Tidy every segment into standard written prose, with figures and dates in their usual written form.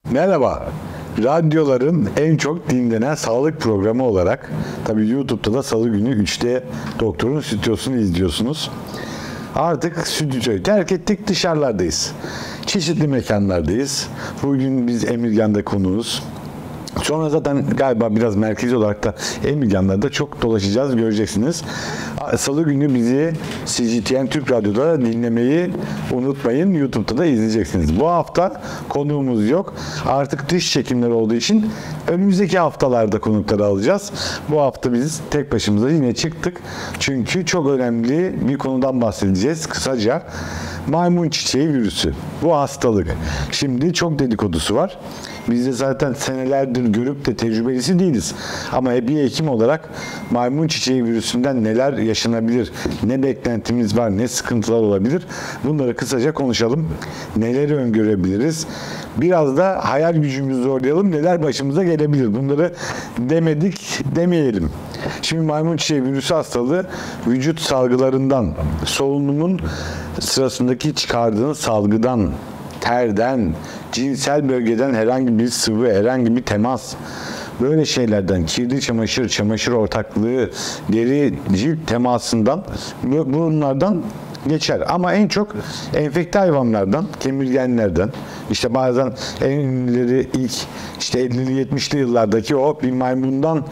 Merhaba. Radyoların en çok dinlenen sağlık programı olarak tabii YouTube'da da Salı günü 3'te Doktor'un Stüdyosu'nu izliyorsunuz. Artık stüdyoyu terk ettik, dışarılardayız. Çeşitli mekanlardayız. Bugün biz Emirgan'da konuğuz. Sonra zaten galiba biraz merkezi olarak da Emirgan'da çok dolaşacağız, göreceksiniz. Salı günü bizi CGTN Türk Radyo'da dinlemeyi unutmayın. YouTube'da da izleyeceksiniz. Bu hafta konuğumuz yok. Artık dış çekimler olduğu için önümüzdeki haftalarda konukları alacağız. Bu hafta biz tek başımıza yine çıktık. Çünkü çok önemli bir konudan bahsedeceğiz kısaca. Maymun çiçeği virüsü. Bu hastalık. Şimdi çok dedikodusu var. Biz de zaten senelerdir görüp de tecrübelisi değiliz. Ama bir hekim olarak maymun çiçeği virüsünden neler yaşanabilir, ne beklentimiz var, ne sıkıntılar olabilir, bunları kısaca konuşalım. Neleri öngörebiliriz? Biraz da hayal gücümüzü zorlayalım. Neler başımıza gelebilir? Bunları demedik, demeyelim. Şimdi maymun çiçeği virüsü hastalığı vücut salgılarından, solunumun sırasındaki çıkardığınız salgıdan, terden, cinsel bölgeden herhangi bir sıvı, herhangi bir temas, böyle şeylerden, kirli çamaşır, çamaşır ortaklığı, deri cilt temasından, bunlardan geçer. Ama en çok enfekte hayvanlardan, kemirgenlerden, işte bazen en ünlüleri ilk işte 50'li 70'li yıllardaki o bir maymundan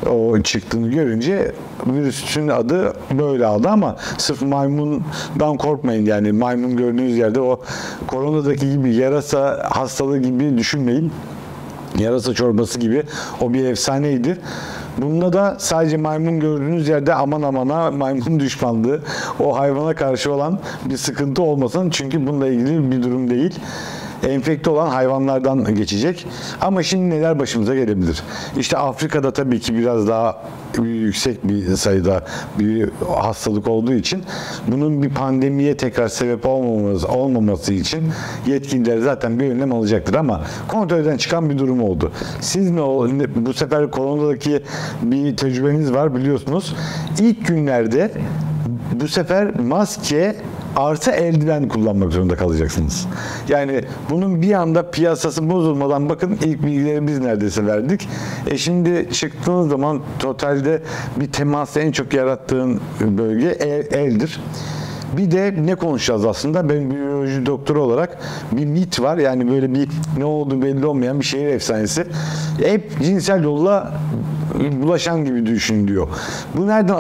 o çıktığını görünce virüsün adı böyle aldı ama sırf maymundan korkmayın, yani maymun gördüğünüz yerde o koronadaki gibi yarasa hastalığı gibi düşünmeyin. Yarasa çorbası gibi o bir efsaneydi. Bunda da sadece maymun gördüğünüz yerde aman amana maymun düşmanlığı, o hayvana karşı olan bir sıkıntı olmasın. Çünkü bununla ilgili bir durum değil. Enfekte olan hayvanlardan geçecek. Ama şimdi neler başımıza gelebilir? İşte Afrika'da tabii ki biraz daha yüksek bir sayıda bir hastalık olduğu için bunun bir pandemiye tekrar sebep olmaması için yetkililer zaten bir önlem alacaktır ama kontrolden çıkan bir durum oldu. Siz bu sefer koronadaki bir tecrübeniz var biliyorsunuz. İlk günlerde bu sefer maske artı eldiven kullanmak zorunda kalacaksınız. Yani bunun bir anda piyasası bozulmadan bakın ilk bilgileri biz neredeyse verdik. Şimdi çıktığınız zaman totalde bir teması en çok yarattığın bölge eldir. Bir de ne konuşacağız aslında? Ben biyoloji doktoru olarak bir mit var. Yani böyle bir ne olduğu belli olmayan bir şehir efsanesi. Hep cinsel yolla bulaşan gibi düşünülüyor. Bu nereden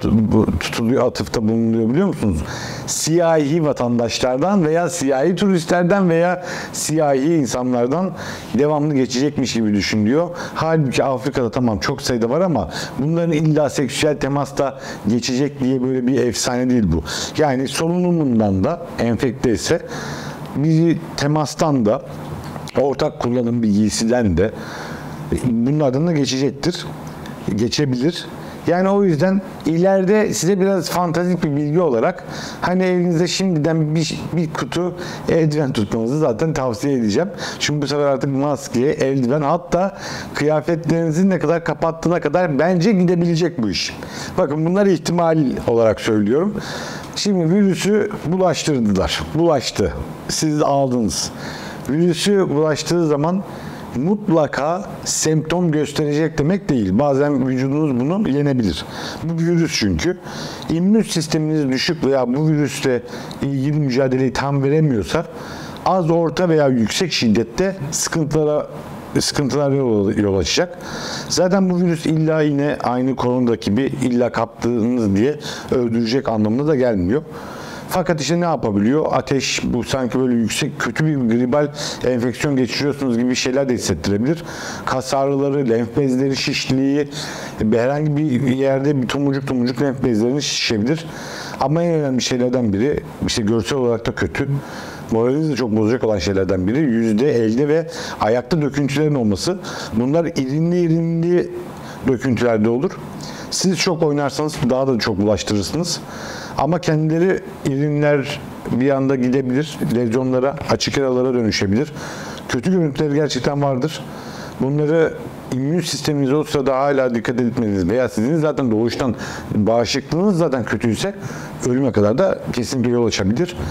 atıfta bulunuyor biliyor musunuz? Siyahi vatandaşlardan veya siyahi turistlerden veya siyahi insanlardan devamlı geçecekmiş gibi düşünülüyor. Halbuki Afrika'da tamam çok sayıda var ama bunların illa seksüel temasta geçecek diye böyle bir efsane değil bu. Yani solunumundan da enfekte ise bir temastan da ortak kullanım bir giysiden de bunlardan da geçecektir. Geçebilir. Yani o yüzden ileride size biraz fantastik bir bilgi olarak hani elinizde şimdiden bir kutu eldiven tutmanızı zaten tavsiye edeceğim. Çünkü bu sefer artık maske, eldiven, hatta kıyafetlerinizi ne kadar kapattığına kadar bence gidebilecek bu iş. Bakın bunlar ihtimal olarak söylüyorum. Şimdi virüsü bulaştırdılar. Bulaştı. Siz aldınız. Virüsü bulaştığı zaman mutlaka semptom gösterecek demek değil. Bazen vücudunuz bunu yenebilir. Bu virüs çünkü. İmmün sisteminiz düşük veya bu virüsle ilgili mücadeleyi tam veremiyorsa az, orta veya yüksek şiddette sıkıntılara yol açacak. Zaten bu virüs illa yine aynı koronadaki gibi illa kaptığınız diye öldürecek anlamına da gelmiyor. Fakat işte ne yapabiliyor? Ateş, bu sanki böyle yüksek, kötü bir gribal enfeksiyon geçiriyorsunuz gibi şeyler de hissettirebilir. Kas ağrıları, lenf bezleri şişliği, herhangi bir yerde bir tomurcuk lenf bezlerini şişebilir. Ama en önemli şeylerden biri, işte görsel olarak da kötü, moralinizi de çok bozacak olan şeylerden biri yüzde, elde ve ayakta döküntülerin olması. Bunlar irinli döküntülerde olur. Siz çok oynarsanız daha da çok bulaştırırsınız. Ama kendileri irinler bir anda gidebilir, lezyonlara, açık yaralara dönüşebilir. Kötü görüntüleri gerçekten vardır. Bunları immün sisteminiz o sırada hala dikkat etmeniz veya sizin zaten doğuştan bağışıklığınız zaten kötüyse ölüme kadar da kesinlikle yol açabilir.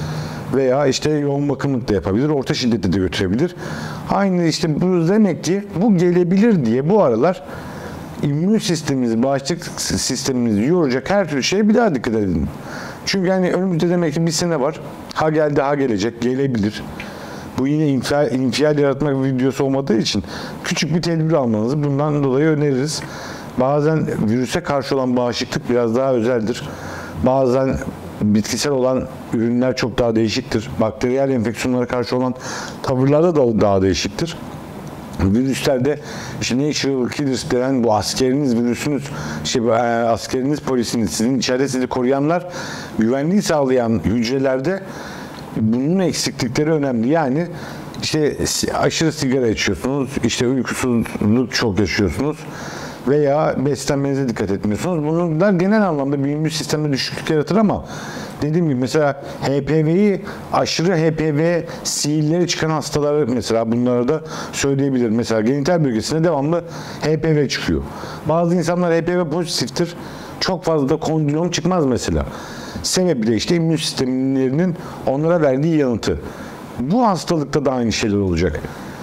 veya işte yoğun bakımlık da yapabilir, orta şiddette de götürebilir. Aynı işte bu demek ki bu gelebilir diye bu aralar immün sistemimiz, bağışıklık sistemimizi yoracak her türlü şeye bir daha dikkat edin. Çünkü hani önümüzde demek ki bir sene var. Ha geldi, ha gelecek, gelebilir. Bu yine infial yaratmak videosu olmadığı için küçük bir tedbir almanızı bundan dolayı öneririz. Bazen virüse karşı olan bağışıklık biraz daha özeldir. Bazen bitkisel olan ürünler çok daha değişiktir. Bakteriyel enfeksiyonlara karşı olan tavırlarda da daha değişiktir. Virüslerde işte natural killers denen bu askeriniz virüsünüz, askeriniz polisiniz, sizin içeride sizi koruyanlar, güvenliği sağlayan hücrelerde bunun eksiklikleri önemli. Yani işte aşırı sigara içiyorsunuz, işte uykusuzluk çok yaşıyorsunuz veya beslenmenize dikkat etmiyorsunuz. Bunlar genel anlamda bir immün sistemde düşüklük yaratır ama dediğim gibi mesela HPV'yi, aşırı HPV siilleri çıkan hastaları mesela bunlara da söyleyebilirim. Mesela genital bölgesinde devamlı HPV çıkıyor. Bazı insanlar HPV pozitiftir. Çok fazla da kondilom çıkmaz mesela. Sebebi de işte immün sistemlerinin onlara verdiği yanıtı. Bu hastalıkta da aynı şeyler olacak.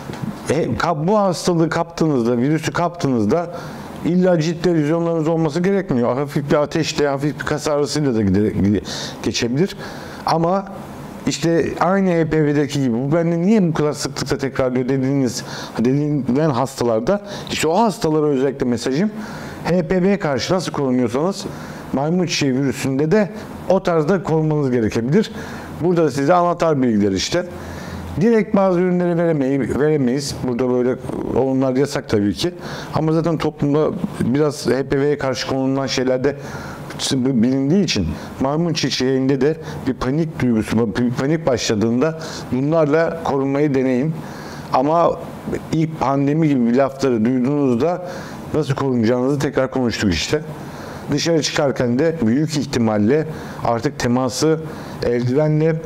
Bu hastalığı kaptığınızda, virüsü kaptığınızda illa ciddi lezyonlarınız olması gerekmiyor. Hafif bir ateşle, hafif bir kas ağrısıyla da geçebilir. Ama işte aynı HPV'deki gibi bu bende niye bu kadar sıklıkla tekrarlıyor dediğinden hastalarda işte o hastalara özellikle mesajım HPV'ye karşı nasıl korunuyorsanız maymun çiçeği virüsünde de o tarzda korunmanız gerekebilir. Burada da size anahtar bilgiler işte. Direkt bazı ürünleri veremeyiz. Burada böyle onlar yasak tabii ki. Ama zaten toplumda biraz HPV'ye karşı konulan şeylerde bilindiği için maymun çiçeğinde de bir panik duygusu, bir panik başladığında bunlarla korunmayı deneyin. Ama ilk pandemi gibi bir lafları duyduğunuzda nasıl korunacağınızı tekrar konuştuk işte. Dışarı çıkarken de büyük ihtimalle artık teması eldivenle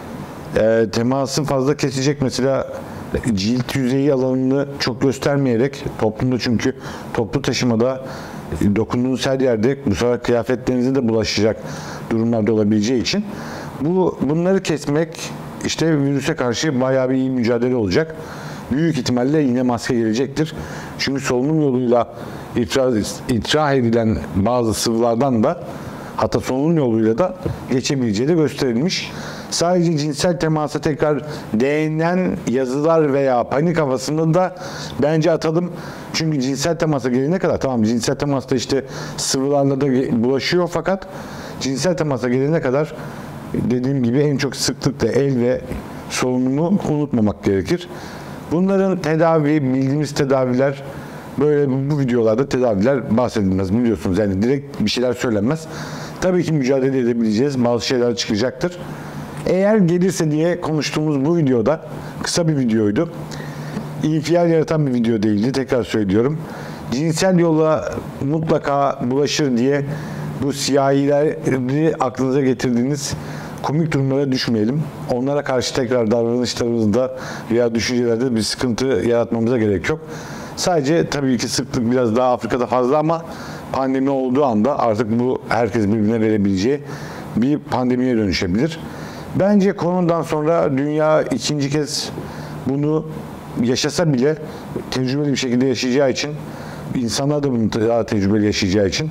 teması fazla kesecek mesela cilt yüzeyi alanını çok göstermeyerek toplumda çünkü toplu taşımada dokunduğunuz her yerde bu sefer kıyafetlerinize de bulaşacak durumlarda olabileceği için bunları kesmek işte virüse karşı bayağı bir iyi mücadele olacak. Büyük ihtimalle yine maske gelecektir. Çünkü solunum yoluyla ithra edilen bazı sıvılardan da hatta solunum yoluyla da geçebileceği de gösterilmiş. Sadece cinsel temasa tekrar değinen yazılar veya panik havasını da bence atalım. Çünkü cinsel temasa gelene kadar tamam cinsel temasta işte sıvılarla da bulaşıyor fakat cinsel temasa gelene kadar dediğim gibi en çok sıklıkla el ve solunumu unutmamak gerekir. Bunların bildiğimiz tedaviler böyle bu videolarda tedaviler bahsedilmez biliyorsunuz yani direkt bir şeyler söylenmez. Tabii ki mücadele edebileceğiz. Bazı şeyler çıkacaktır. Eğer gelirse diye konuştuğumuz bu videoda kısa bir videoydu. İnfial yaratan bir video değildi. Tekrar söylüyorum. Cinsel yolla mutlaka bulaşır diye bu siyahileri aklınıza getirdiğiniz komik durumlara düşmeyelim. Onlara karşı tekrar davranışlarımızda veya düşüncelerde bir sıkıntı yaratmamıza gerek yok. Sadece tabii ki sıklık biraz daha Afrika'da fazla ama pandemi olduğu anda artık bu herkes birbirine verebileceği bir pandemiye dönüşebilir. Bence koronadan sonra dünya ikinci kez bunu yaşasa bile tecrübeli bir şekilde yaşayacağı için insanlar da bunu daha tecrübeli yaşayacağı için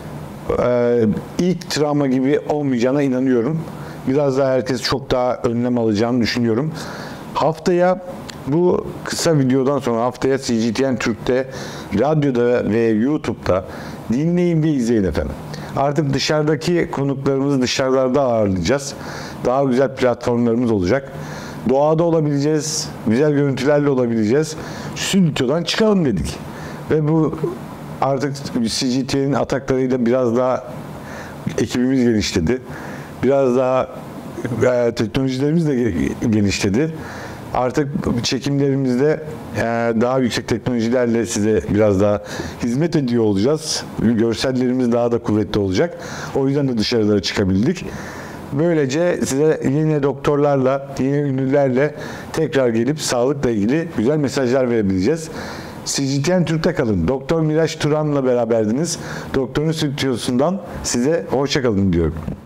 ilk travma gibi olmayacağına inanıyorum. Biraz daha herkes çok daha önlem alacağını düşünüyorum. Haftaya bu kısa videodan sonra haftaya CGTN Türk'te, radyoda ve YouTube'da dinleyin ve izleyin efendim. Artık dışarıdaki konuklarımızı dışarılarda ağırlayacağız. Daha güzel platformlarımız olacak. Doğada olabileceğiz, güzel görüntülerle olabileceğiz. Stüdyodan çıkalım dedik. Ve bu artık CGTN'in ataklarıyla biraz daha ekibimiz genişledi. Biraz daha teknolojilerimiz de genişledi. Artık çekimlerimizde daha yüksek teknolojilerle size biraz daha hizmet ediyor olacağız. Görsellerimiz daha da kuvvetli olacak. O yüzden de dışarılara çıkabildik. Böylece size yine doktorlarla, yine ünlülerle tekrar gelip sağlıkla ilgili güzel mesajlar verebileceğiz. CGTN Türk'te kalın. Doktor Miraç Turan'la beraberdiniz. Doktorun stüdyosundan size hoşça kalın diyorum.